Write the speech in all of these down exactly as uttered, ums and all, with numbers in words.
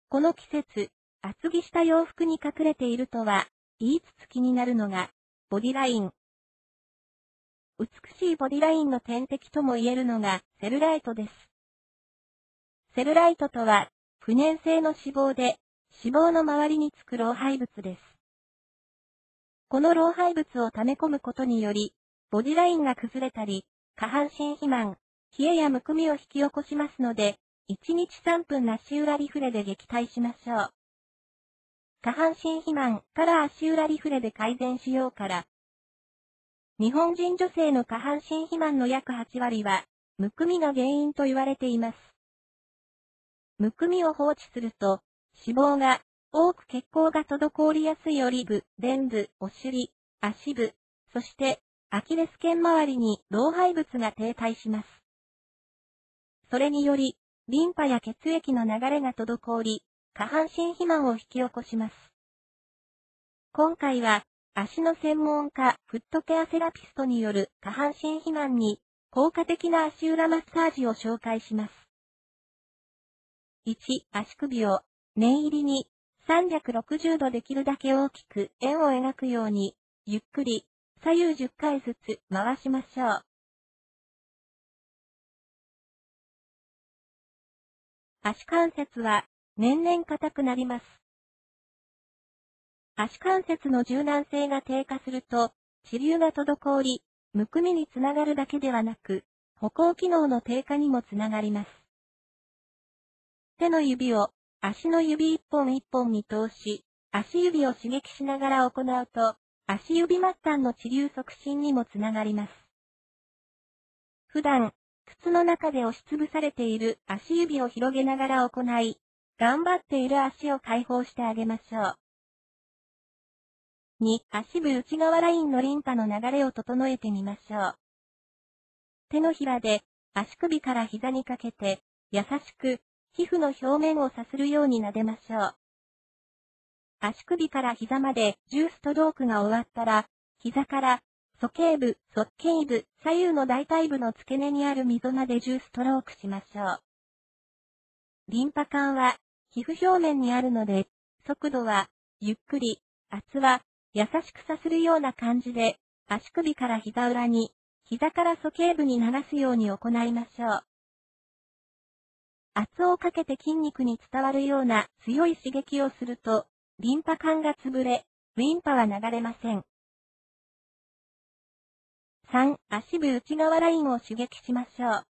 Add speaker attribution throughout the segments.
Speaker 1: この季節、厚着した洋服に隠れているとは、言いつつ気になるのが、ボディライン。美しいボディラインの天敵とも言えるのが、セルライトです。セルライトとは、不燃性の脂肪で、脂肪の周りにつく老廃物です。この老廃物を溜め込むことにより、ボディラインが崩れたり、下半身肥満、冷えやむくみを引き起こしますので、いちにちさんぷん足裏リフレで撃退しましょう。下半身肥満から足裏リフレで改善しようから。日本人女性の下半身肥満の約はちわりは、むくみが原因と言われています。むくみを放置すると、脂肪が多く血行が滞りやすいオリ部、臀部、お尻、足部、そしてアキレス腱周りに老廃物が停滞します。それにより、リンパや血液の流れが滞り、下半身肥満を引き起こします。今回は、足の専門家、フットケアセラピストによる下半身肥満に効果的な足裏マッサージを紹介します。いち、足首を念入りにさんびゃくろくじゅうどできるだけ大きく円を描くように、ゆっくり左右じゅっかいずつ回しましょう。足関節は年々硬くなります。足関節の柔軟性が低下すると、血流が滞り、むくみにつながるだけではなく、歩行機能の低下にもつながります。手の指を足の指一本一本に通し、足指を刺激しながら行うと、足指末端の血流促進にもつながります。普段、靴の中で押しつぶされている足指を広げながら行い、頑張っている足を解放してあげましょう。に、足部内側ラインのリンパの流れを整えてみましょう。手のひらで足首から膝にかけて、優しく皮膚の表面をさするように撫でましょう。足首から膝までじゅうストロークが終わったら、膝から鼠径部、側径部、左右の大腿部の付け根にある溝までじゅうストロークしましょう。リンパ管は皮膚表面にあるので、速度はゆっくり、圧は優しくさするような感じで、足首から膝裏に、膝から鼠径部に流すように行いましょう。圧をかけて筋肉に伝わるような強い刺激をすると、リンパ管が潰れ、リンパは流れません。さん、足部内側ラインを刺激しましょう。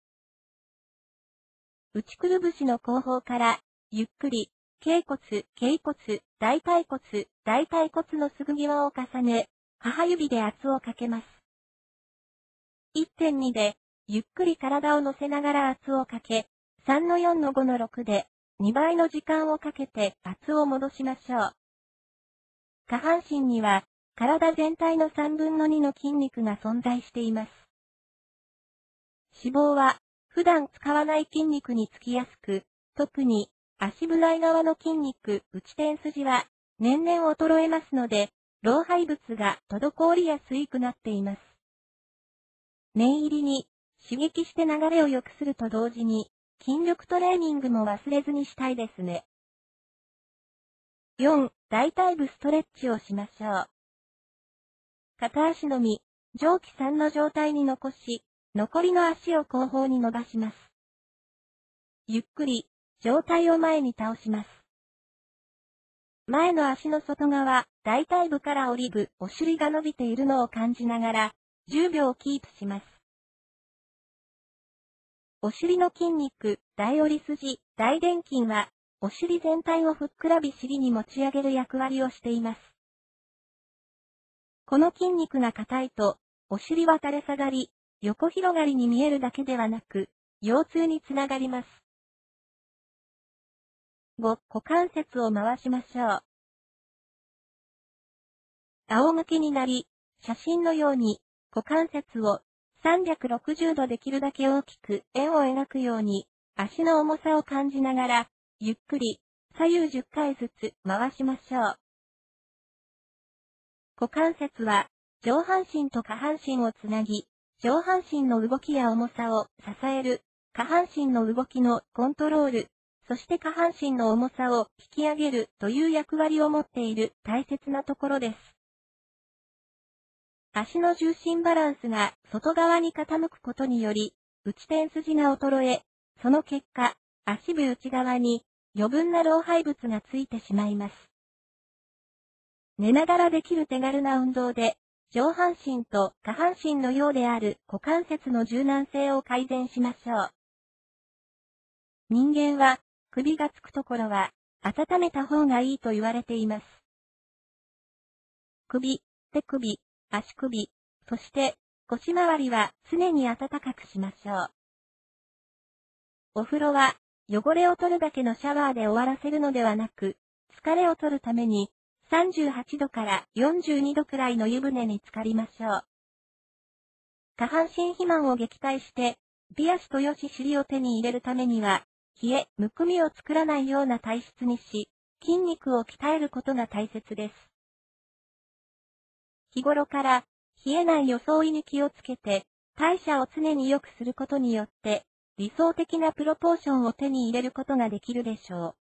Speaker 1: 内くるぶしの後方から、ゆっくり、脛骨、脛骨、大腿骨、大腿骨のすぐ際を重ね、母指で圧をかけます。いってんに で、ゆっくり体を乗せながら圧をかけ、さんのよんのごのろくで、にばいの時間をかけて圧を戻しましょう。下半身には、体全体のさんぶんのにの筋肉が存在しています。脂肪は、普段使わない筋肉につきやすく、特に、足部内側の筋肉、内転筋は、年々衰えますので、老廃物が滞りやすくなっています。念入りに、刺激して流れを良くすると同時に、筋力トレーニングも忘れずにしたいですね。よん、大腿部ストレッチをしましょう。片足のみ、上気さんの状態に残し、残りの足を後方に伸ばします。ゆっくり、上体を前に倒します。前の足の外側、大腿部からオリ部、お尻が伸びているのを感じながら、じゅうびょうキープします。お尻の筋肉、大折筋、大臀筋は、お尻全体をふっくらび尻に持ち上げる役割をしています。この筋肉が硬いと、お尻は垂れ下がり、横広がりに見えるだけではなく、腰痛につながります。ご、股関節を回しましょう。仰向けになり、写真のように、股関節をさんびゃくろくじゅうどできるだけ大きく円を描くように、足の重さを感じながら、ゆっくり、左右じゅっかいずつ回しましょう。股関節は、上半身と下半身をつなぎ、上半身の動きや重さを支える、下半身の動きのコントロール、 そして下半身の重さを引き上げるという役割を持っている大切なところです。足の重心バランスが外側に傾くことにより、内転筋が衰え、その結果、足部内側に余分な老廃物がついてしまいます。寝ながらできる手軽な運動で、上半身と下半身のようである股関節の柔軟性を改善しましょう。人間は首がつくところは温めた方がいいと言われています。首、手首、足首、そして腰回りは常に暖かくしましょう。お風呂は汚れを取るだけのシャワーで終わらせるのではなく、疲れを取るためにさんじゅうはちどからよんじゅうにどくらいの湯船に浸かりましょう。下半身肥満を撃退して、美足とよし尻を手に入れるためには、冷え、むくみを作らないような体質にし、筋肉を鍛えることが大切です。日頃から冷えない装いに気をつけて、代謝を常に良くすることによって、理想的なプロポーションを手に入れることができるでしょう。